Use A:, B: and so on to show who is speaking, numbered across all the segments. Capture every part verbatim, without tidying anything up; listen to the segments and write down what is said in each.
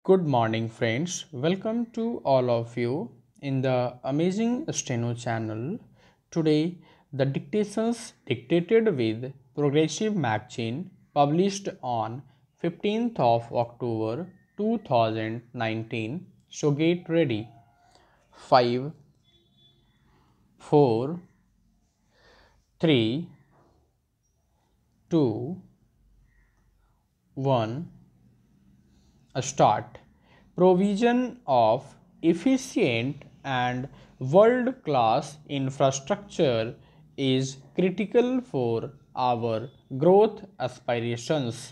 A: Good morning, friends. Welcome to all of you in the amazing Steno channel. Today, the dictations dictated with Progressive Magazine published on fifteenth of October two thousand nineteen. So get ready. five, four, three, two, one. Start. Provision of efficient and world class infrastructure is critical for our growth aspirations.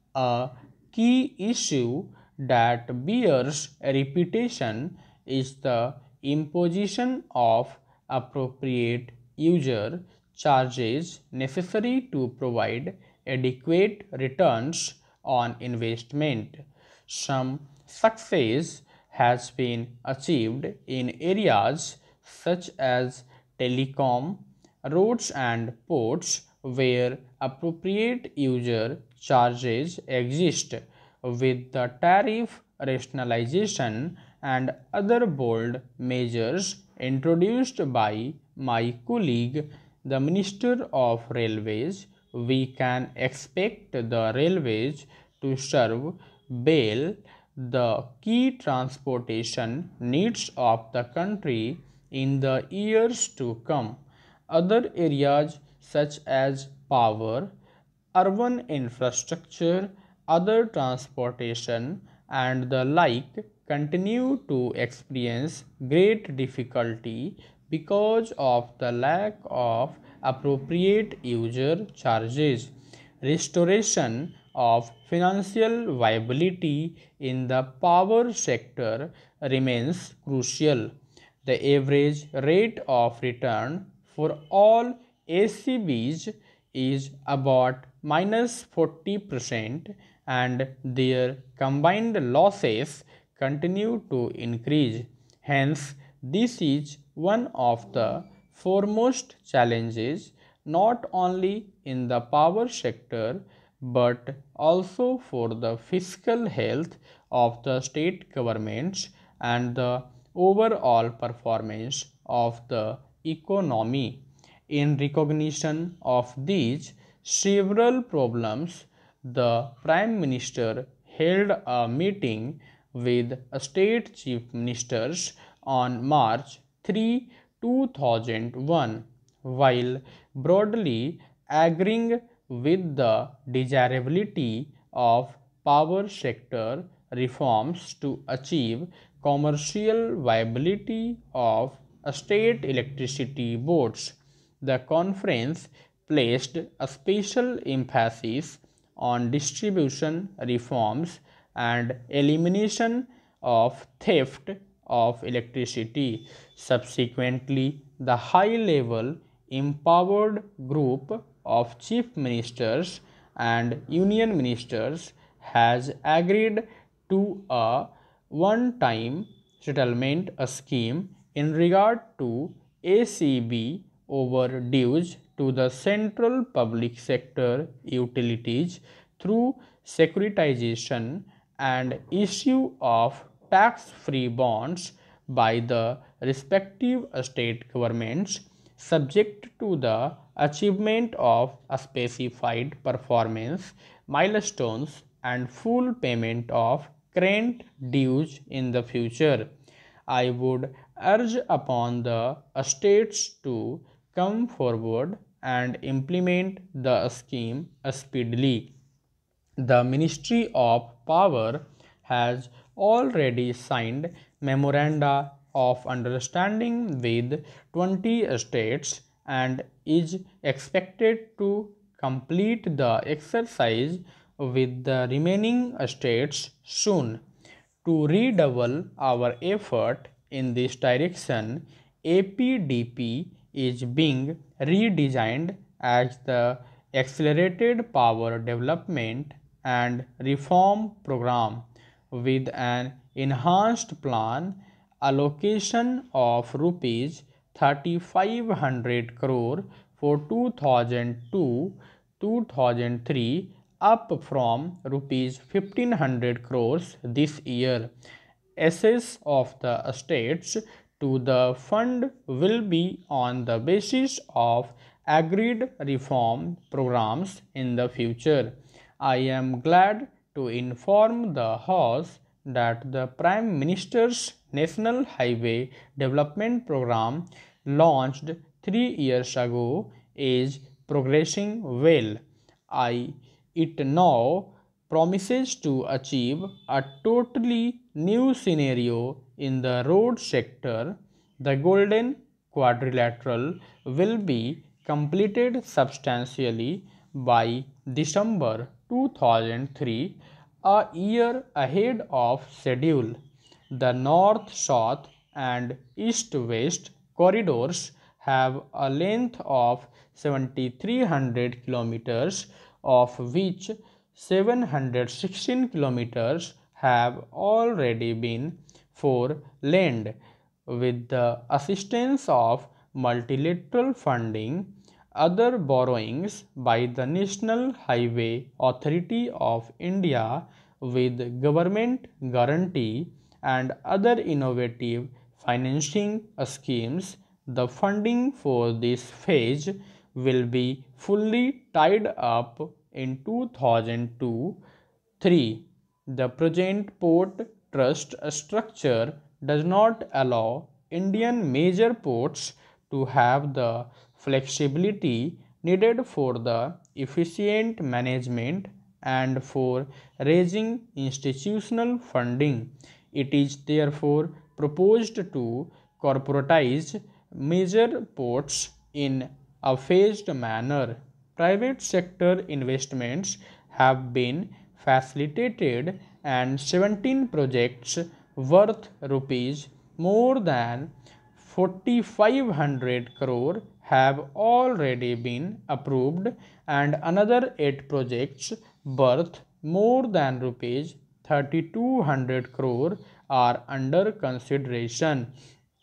A: A key issue that bears reputation is the imposition of appropriate user charges necessary to provide adequate returns on investment. Some success has been achieved in areas such as telecom, roads and ports where appropriate user charges exist. With the tariff rationalization and other bold measures introduced by my colleague, the Minister of Railways, we can expect the railways to serve bail the key transportation needs of the country in the years to come. Other areas such as power, urban infrastructure, other transportation, and the like continue to experience great difficulty because of the lack of appropriate user charges. Restoration of financial viability in the power sector remains crucial. The average rate of return for all A C Bs is about minus forty percent and their combined losses continue to increase. Hence, this is one of the foremost challenges not only in the power sector but also for the fiscal health of the state governments and the overall performance of the economy. In recognition of these several problems, the Prime Minister held a meeting with state chief ministers on March third, two thousand one. While broadly agreeing with the desirability of power sector reforms to achieve commercial viability of state electricity boards, the conference placed a special emphasis on distribution reforms and elimination of theft of electricity. Subsequently, the high level empowered group of chief ministers and union ministers has agreed to a one time settlement scheme in regard to A C B overdues to the central public sector utilities through securitization and issue of tax-free bonds by the respective state governments, subject to the achievement of a specified performance milestones and full payment of current dues in the future. I would urge upon the states to come forward and implement the scheme speedily. The Ministry of Power has already signed memoranda of understanding with twenty states and is expected to complete the exercise with the remaining states soon. To redouble our effort in this direction, A P D P is being redesigned as the Accelerated Power Development and Reform Program with an enhanced plan allocation of rupees thirty-five hundred crore for two thousand two to two thousand three up from rupees fifteen hundred crores this year. Access of the states to the fund will be on the basis of agreed reform programs in the future. I am glad to inform the House that the Prime Minister's National Highway Development Program, launched three years ago, is progressing well. I, it now promises to achieve a totally new scenario in the road sector. The Golden Quadrilateral will be completed substantially by December two thousand three, a year ahead of schedule. The north-south and east-west corridors have a length of seven thousand three hundred kilometers, of which seven hundred sixteen kilometers have already been four-laned. With the assistance of multilateral funding, other borrowings by the National Highway Authority of India with government guarantee, and other innovative financing schemes, the funding for this phase will be fully tied up in two thousand two to three. The present port trust structure does not allow Indian major ports to have the flexibility needed for the efficient management and for raising institutional funding. It is therefore proposed to corporatize major ports in a phased manner. Private sector investments have been facilitated and seventeen projects worth rupees more than four thousand five hundred crore have already been approved, and another eight projects worth more than rupees three thousand two hundred crore are under consideration.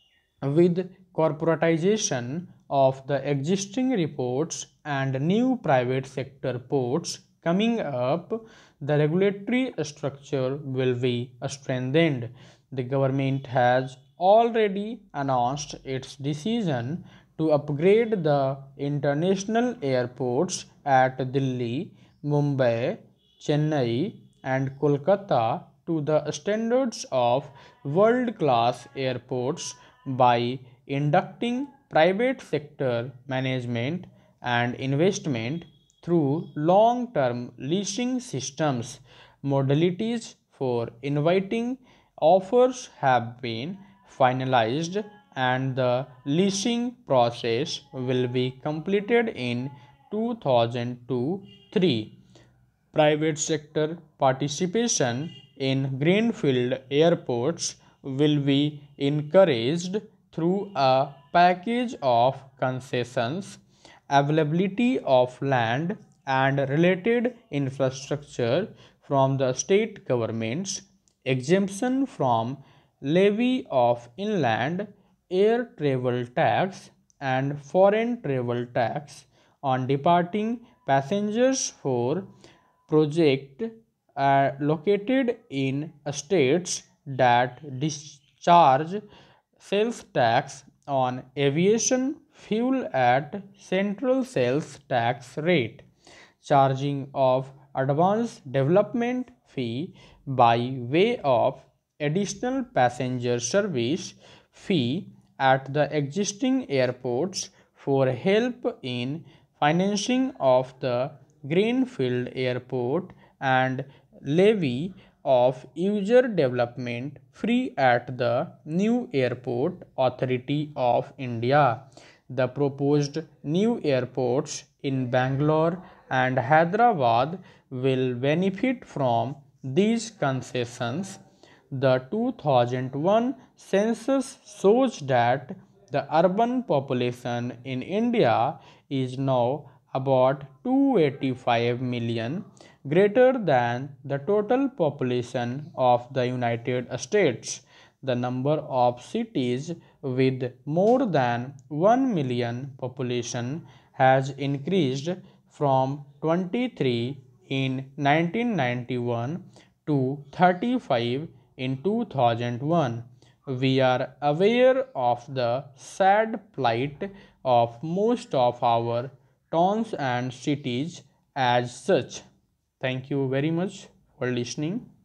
A: With corporatization of the existing reports and new private sector ports coming up, the regulatory structure will be strengthened. The government has already announced its decision to upgrade the international airports at Delhi, Mumbai, Chennai, and Kolkata to the standards of world-class airports by inducting private sector management and investment through long-term leasing systems. Modalities for inviting offers have been finalized, and the leasing process will be completed in two thousand two to three. Private sector participation in greenfield airports will be encouraged through a package of concessions, availability of land and related infrastructure from the state governments, exemption from levy of inland air travel tax and foreign travel tax on departing passengers for projects uh, located in states that discharge sales tax on aviation fuel at central sales tax rate, charging of advance development fee by way of additional passenger service fee at the existing airports for help in financing of the greenfield airport, and levy of user development free at the new airport authority of India. The proposed new airports in Bangalore and Hyderabad will benefit from these concessions. The two thousand one census shows that the urban population in India is now about two hundred eighty-five million, greater than the total population of the United States. The number of cities with more than one million population has increased from twenty-three in nineteen ninety-one to thirty-five in two thousand one. We are aware of the sad plight of most of our towns and cities as such. Thank you very much for listening.